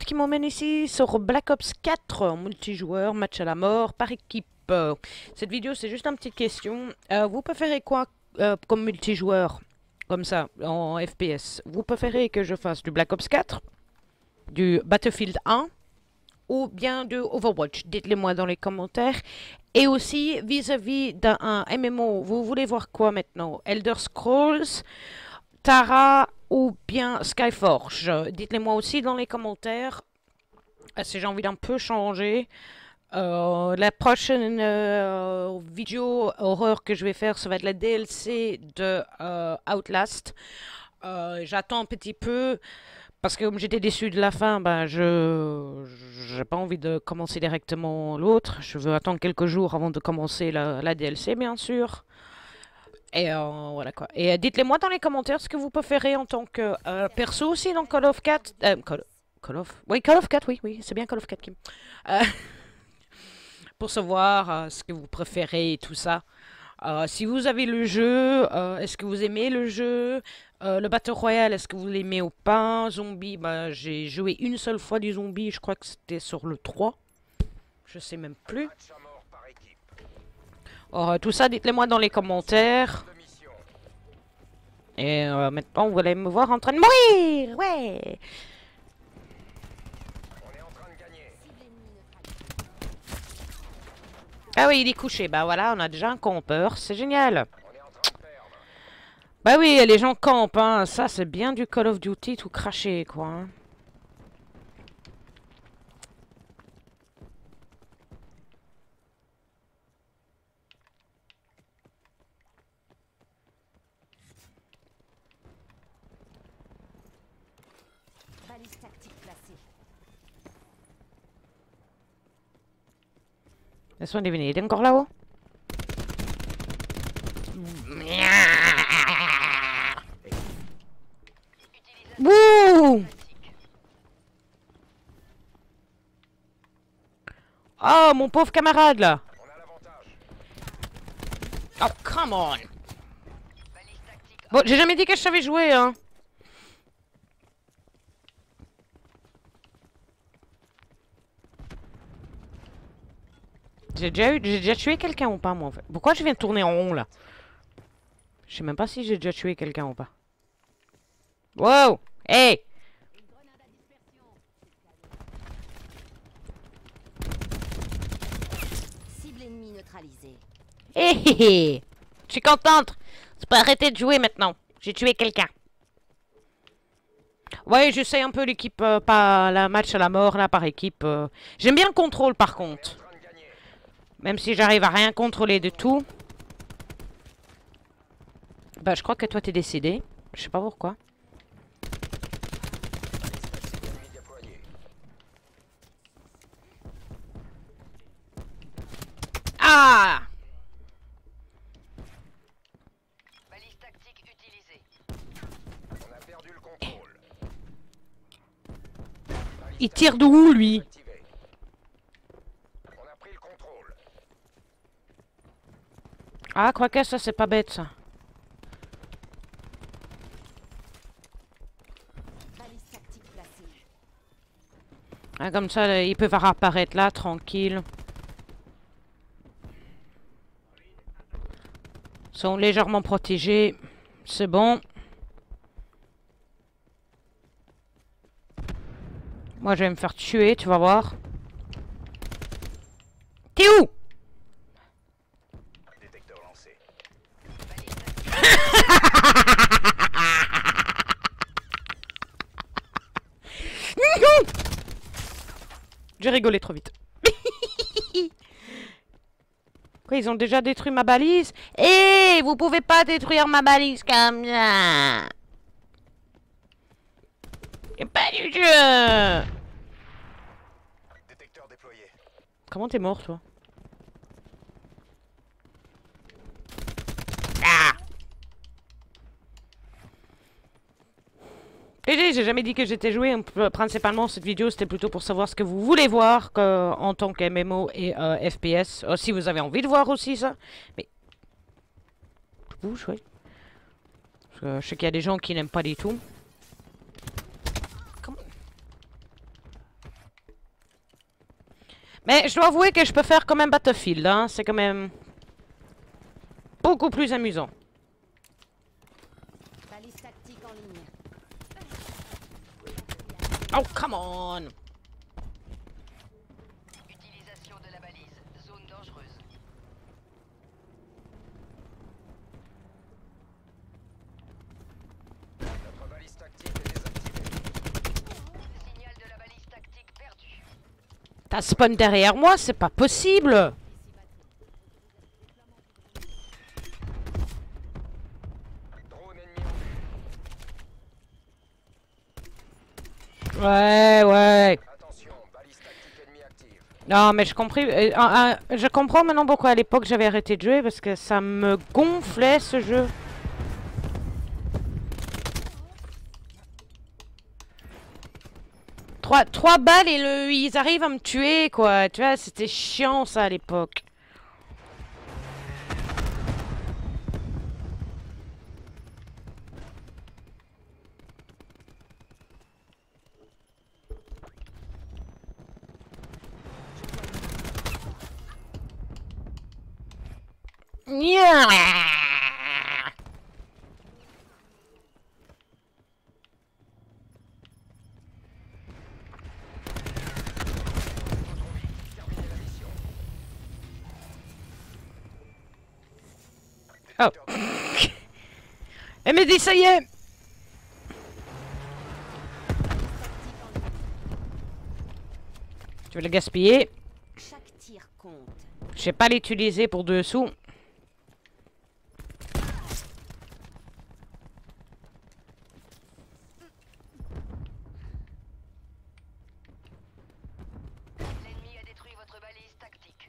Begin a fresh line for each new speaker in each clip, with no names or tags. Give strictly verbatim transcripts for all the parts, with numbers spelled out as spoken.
suivante qui m'emmène ici sur Black Ops quatre, en multijoueur, match à la mort, par équipe. Euh, Cette vidéo, c'est juste une petite question. Euh, vous préférez quoi euh, comme multijoueur, comme ça, en F P S? Vous préférez que je fasse du Black Ops quatre, du Battlefield un, ou bien de Overwatch? Dites-le moi dans les commentaires. Et aussi, vis-à-vis d'un M M O, vous voulez voir quoi maintenant? Elder Scrolls, Tara ou bien Skyforge? Dites-le moi aussi dans les commentaires euh, si j'ai envie d'un peu changer. Euh, la prochaine euh, vidéo horreur que je vais faire, ça va être la D L C de euh, Outlast. Euh, J'attends un petit peu parce que comme j'étais déçu de la fin, ben je j'ai pas envie de commencer directement l'autre. Je veux attendre quelques jours avant de commencer la, la D L C, bien sûr. Et euh, voilà quoi. Et euh, dites-le moi dans les commentaires ce que vous préférez en tant que euh, perso aussi dans Call of quatre. Euh, Call, Call of. Oui, Call of quatre, oui, oui, c'est bien Call of quatre, Kim. Euh, pour savoir euh, ce que vous préférez et tout ça. Euh, si vous avez le jeu, euh, est-ce que vous aimez le jeu? Euh, le Battle Royale, est-ce que vous l'aimez ou pas? Zombie, bah, j'ai joué une seule fois du zombie, je crois que c'était sur le trois. Je sais même plus. Alors, euh, tout ça, dites-le moi dans les commentaires. Et euh, maintenant, vous allez me voir en train de mourir. Ouais. Ah oui, il est couché. Bah voilà, on a déjà un campeur. C'est génial. Bah oui, les gens campent, hein. Ça, c'est bien du Call of Duty tout craché, quoi. Hein.
Balise tactique placée.
Laisse-moi deviner, il est encore là-haut? Wouh! Oh, mon pauvre camarade, là! Oh, come on! Bon, j'ai jamais dit que je savais jouer, hein! J'ai déjà eu, j'ai déjà tué quelqu'un ou pas, moi, en fait. Pourquoi je viens de tourner en rond, là? Je sais même pas si j'ai déjà tué quelqu'un ou pas. Wow! Hey!
Cible ennemie neutralisée.
Hé hé hé! Je suis contente! Tu peux arrêter de jouer maintenant. J'ai tué quelqu'un. Ouais, j'essaie un peu l'équipe, euh, pas la match à la mort, là, par équipe. euh. J'aime bien le contrôle, par contre. Même si j'arrive à rien contrôler de tout. Bah, je crois que toi, t'es décédé. Je sais pas pourquoi. Ah!
Balise tactique utilisée. On a perdu le contrôle.
Il tire d'où, lui?
On a pris le contrôle.
Ah, quoique ça, c'est pas bête, ça.
Balise tactique placée.
Ah, comme ça, là, ils peuvent apparaître là, tranquille. Ils sont légèrement protégés. C'est bon. Moi, je vais me faire tuer, tu vas voir. T'es où?
Détecteur lancé.
J'ai rigolé trop vite. Quoi, ils ont déjà détruit ma balise? Eh, vous pouvez pas détruire ma balise comme ça. C'est pas du jeu.
Détecteur déployé.
Comment t'es mort, toi? Ah! G G, j'ai jamais dit que j'étais joué. Principalement, cette vidéo, c'était plutôt pour savoir ce que vous voulez voir que, en tant que M M O et euh, F P S. Euh, si vous avez envie de voir aussi ça. Mais... Bouge, oui. Parce que je sais qu'il y a des gens qui n'aiment pas du tout. Comment... Mais je dois avouer que je peux faire quand même Battlefield, hein. C'est quand même beaucoup plus amusant.
Balise tactique en ligne.
Oh, come on!
Utilisation de la balise. Zone dangereuse. Notre balise tactique est désactivée. Signal de la balise tactique perdu.
T'as spawn derrière moi, c'est pas possible!
Drone ennemi en vue.
Ouais, ouais.
Attention, balise tactique ennemie active.
Non, mais je compris, euh, euh, euh, je comprends maintenant pourquoi à l'époque j'avais arrêté de jouer parce que ça me gonflait ce jeu. Trois, trois balles et le, ils arrivent à me tuer, quoi. Tu vois, c'était chiant ça à l'époque. Nya. Oh. Elle me dit ça y est. Tu veux le gaspiller?
Chaque tir compte.
Je sais pas l'utiliser pour deux sous.
L'ennemi a détruit votre balise tactique.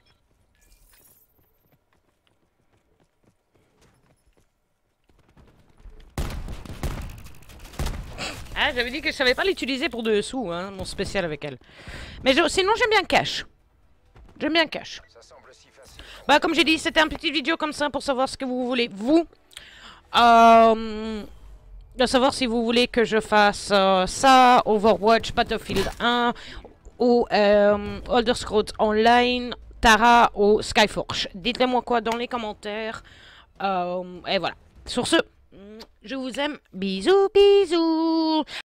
Ah, j'avais dit que je savais pas l'utiliser pour deux sous, hein, mon spécial avec elle. Mais je- sinon, j'aime bien Cash. J'aime bien Cash.
Ça semble si facile.
Bah, comme j'ai dit, c'était un petit vidéo comme ça pour savoir ce que vous voulez, vous. Euh, de savoir si vous voulez que je fasse euh, ça, Overwatch, Battlefield un, ou euh, Elder Scrolls Online, Tara ou Skyforge. Dites-le moi quoi dans les commentaires. Euh, et voilà. Sur ce, je vous aime. Bisous, bisous.